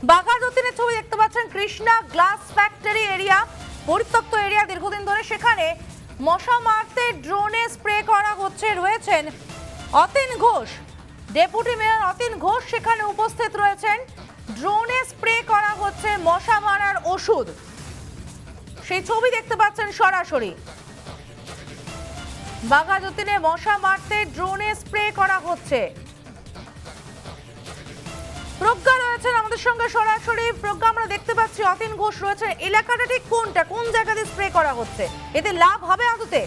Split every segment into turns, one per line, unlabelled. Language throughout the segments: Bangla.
বাঘাযতীনের ছবি দেখতে পাচ্ছেন, কৃষ্ণা গ্লাস ফ্যাক্টরি এরিয়া, পরিত্যক্ত এরিয়া দীর্ঘদিন ধরে। সেখানে মশা মারতে ড্রোনে স্প্রে করা হচ্ছে। রয়েছেন অতীন ঘোষ, ডেপুটি মেয়র অতীন ঘোষ সেখানে উপস্থিত রয়েছেন। ড্রোনে স্প্রে করা হচ্ছে মশা মারার ওষুধ, সেই ছবি দেখতে পাচ্ছেন সরাসরি। বাঘাযতীনে মশা মারতে ড্রোনে স্প্রে করা হচ্ছে। প্রজ্ঞা রয়েছেন আমাদের সঙ্গে সরাসরি। প্রজ্ঞা, আমরা দেখতে পাচ্ছি অতীন ঘোষ রয়েছে। এলাকাটা ঠিক কোনটা, কোন জায়গাতে স্প্রে করা হচ্ছে? এতে লাভ হবে আদতে?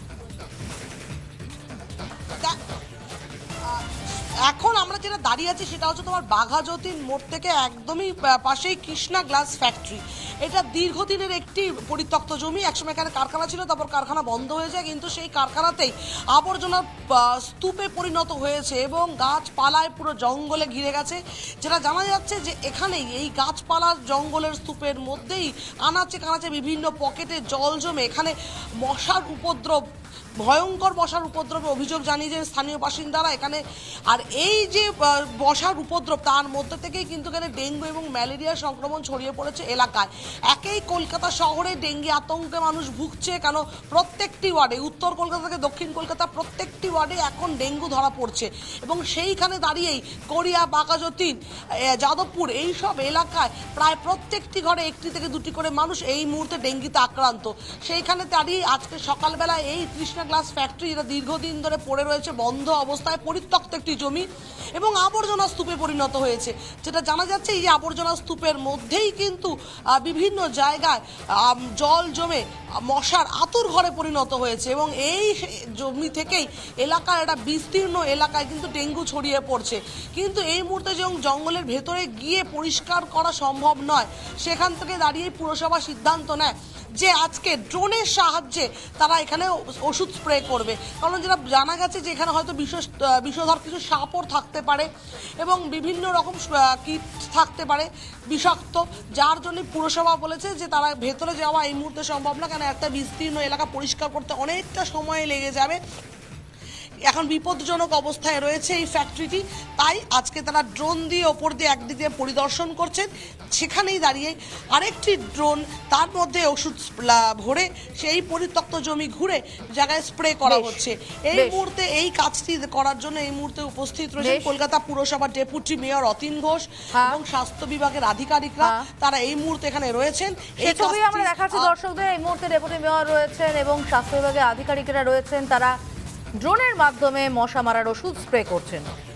এখন আমরা যেটা দাঁড়িয়ে আছি সেটা হচ্ছে তোমার বাঘাযতীন মোড় থেকে একদমই পাশেই কৃষ্ণা গ্লাস ফ্যাক্টরি। এটা দীর্ঘদিনের একটি পরিত্যক্ত জমি। একসময় এখানে কারখানা ছিল, তারপর কারখানা বন্ধ হয়ে যায়, কিন্তু সেই কারখানাতেই আবর্জনার স্তূপে পরিণত হয়েছে এবং গাছপালায় পুরো জঙ্গলে ঘিরে গেছে। যেটা জানা যাচ্ছে যে এখানেই এই গাছপালার জঙ্গলের স্তূপের মধ্যেই আনাচে কানাচে বিভিন্ন পকেটে জল জমে এখানে মশার উপদ্রব, ভয়ঙ্কর মশার উপদ্রবের অভিযোগ জানিয়েছেন স্থানীয় বাসিন্দারা এখানে। আর এই যে মশার উপদ্রব, তার মধ্যে থেকেই কিন্তু এখানে ডেঙ্গু এবং ম্যালেরিয়ার সংক্রমণ ছড়িয়ে পড়েছে এলাকায়। একেই কলকাতা শহরে ডেঙ্গি আতঙ্কে মানুষ ভুগছে, কেন প্রত্যেকটি ওয়ার্ডে, উত্তর কলকাতা থেকে দক্ষিণ কলকাতা প্রত্যেকটি ওয়ার্ডে এখন ডেঙ্গু ধরা পড়ছে। এবং সেইখানে দাঁড়িয়েই গড়িয়া, বাঘাযতীন, যাদবপুর এইসব এলাকায় প্রায় প্রত্যেকটি ঘরে একটি থেকে দুটি করে মানুষ এই মুহূর্তে ডেঙ্গিতে আক্রান্ত। সেইখানে দাঁড়িয়ে আজকে সকালবেলায় এই কৃষ্ণা গ্লাস ফ্যাক্টরি, যেটা দীর্ঘদিন ধরে পড়ে রয়েছে বন্ধ অবস্থায়, পরিত্যক্ত একটি জমি এবং আবর্জনা স্তূপে পরিণত হয়েছে। যেটা জানা যাচ্ছে এই যে আবর্জনা স্তূপের মধ্যেই কিন্তু বিভিন্ন জায়গায় জল জমে মশার আতুর ঘরে পরিণত হয়েছে এবং এই জমি থেকেই এলাকার একটা বিস্তীর্ণ এলাকায় কিন্তু ডেঙ্গু ছড়িয়ে পড়ছে। কিন্তু এই মুহূর্তে যখন জঙ্গলের ভেতরে গিয়ে পরিষ্কার করা সম্ভব নয়, সেখান থেকে দাঁড়িয়ে পুরসভা সিদ্ধান্ত নেয় যে আজকে ড্রোনের সাহায্যে তারা এখানে ওষুধ স্প্রে করবে। কারণ যেটা জানা গেছে যে এখানে হয়তো বিষধর কিছু সাপও থাকতে পারে এবং বিভিন্ন রকম কীট থাকতে পারে বিষাক্ত, যার জন্য পুরসভা বলেছে যে তারা ভেতরে যাওয়া এই মুহূর্তে সম্ভব না, কারণ একটা বিস্তীর্ণ এলাকা পরিষ্কার করতে অনেকটা সময় লেগে যাবে। এখন বিপজ্জনক অবস্থায় রয়েছে এই ফ্যাক্টরিটি, তাই আজকে তারা ড্রোন দিয়ে ওপর দিয়ে একদিকে পরিদর্শন করছেন। সেখানেই দাঁড়িয়ে আরেকটি ড্রোন, তার মধ্যে ওষুধ ভরে সেই পরিত্যক্ত জমি ঘুরে জায়গায় স্প্রে করা হচ্ছে। এই মুহূর্তে এই কাজটি করার জন্য এই মুহূর্তে উপস্থিত রয়েছেন কলকাতা পুরসভার ডেপুটি মেয়র অতীন ঘোষ এবং স্বাস্থ্য বিভাগের আধিকারিকরা। তারা এই মুহূর্তে এখানে রয়েছেন।
এই ছবি আমরা দেখাচ্ছি দর্শকদের। এই মুহূর্তে ডেপুটি মেয়র রয়েছেন এবং স্বাস্থ্য বিভাগের আধিকারিকরা রয়েছেন, তারা ড্রোনের মাধ্যমে মশা মারার ওষুধ স্প্রে করছেন।